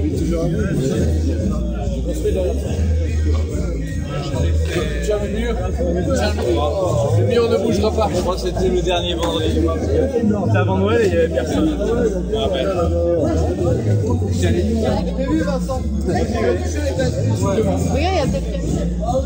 t'habites toujours à Rennes? J'ai construit derrière ça. Tiens le mur. Le mur ne bougera pas. Je crois que c'était le dernier vendredi. C'était avant Noël et il n'y avait personne. Ah ben. J'ai vu Vincent. Regarde, il y a peut-être quelqu'un.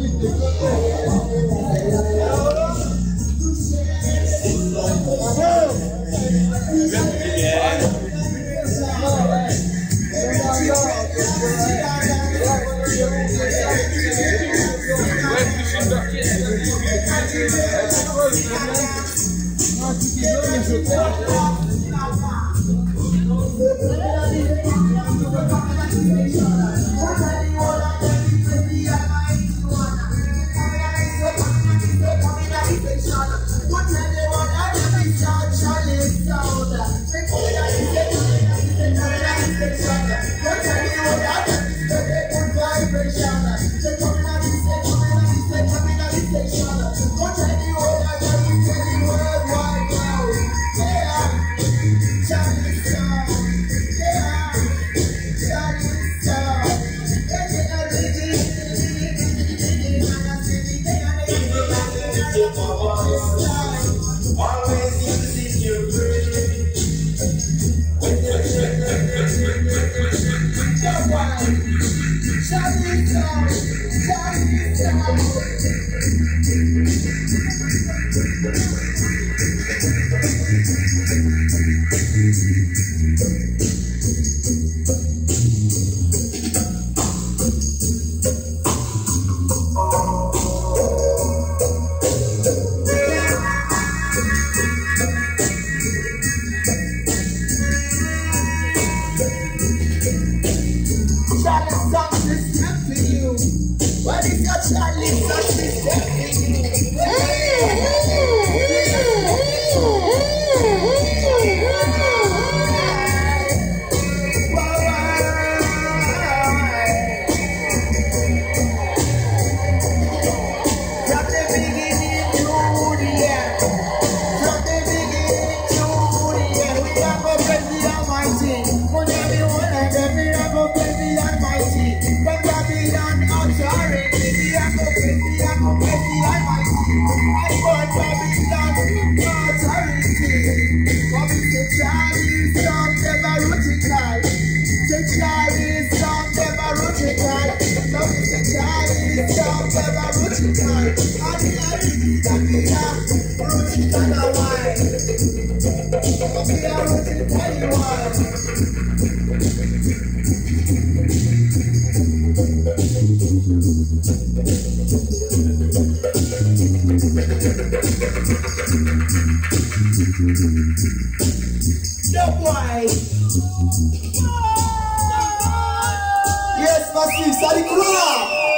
What is your chalice? That's Yes, massive, salut,